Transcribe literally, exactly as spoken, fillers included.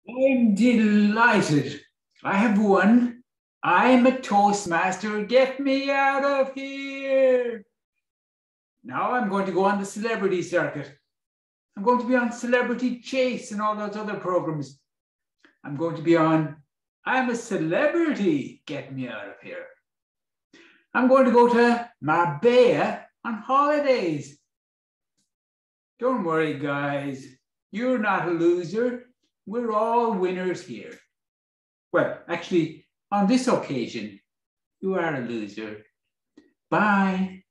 I'm delighted. I have won. I'm a Toastmaster. Get me out of here. Now I'm going to go on the celebrity circuit. I'm going to be on Celebrity Chase and all those other programs. I'm going to be on I'm a Celebrity. Get me out of here. I'm going to go to Marbella on holidays. Don't worry, guys. You're not a loser. We're all winners here. Well, actually, on this occasion, you are a loser. Bye.